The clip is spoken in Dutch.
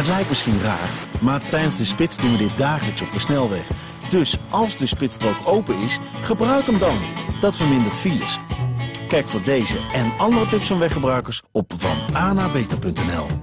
Het lijkt misschien raar, maar tijdens de spits doen we dit dagelijks op de snelweg. Dus als de spitsstrook open is, gebruik hem dan. Dat vermindert files. Kijk voor deze en andere tips van weggebruikers op vananabeter.nl.